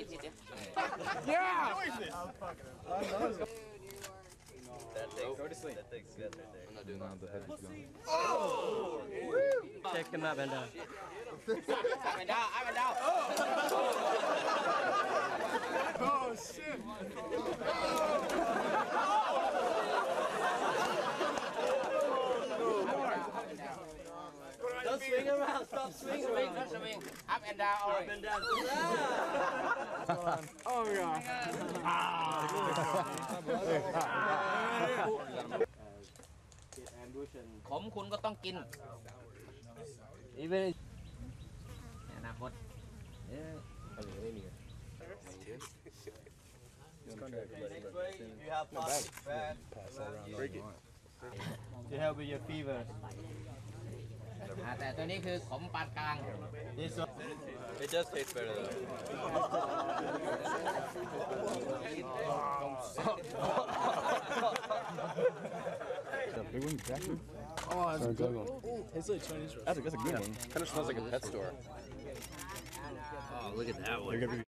Yeah! Go to sleep. That thing's good right there. I'm not doing that. The head is gone. Oh! Check him up and down. Up and down, up and down. Oh shit! Don't swing around, stop swinging. Swing. Up and down, Up and down. Oh god.ขมคุณก็ต้องกิน Even อนาคต You have plastic bag. break it to help with your fever. แต่ตัวนี้คือขมปานกลาง This one. It does taste better though. Big one, exactly. Oh, that's a good one. It's like Chinese restaurant. That's a good one. Kind of smells like a pet store. Oh, look at that one.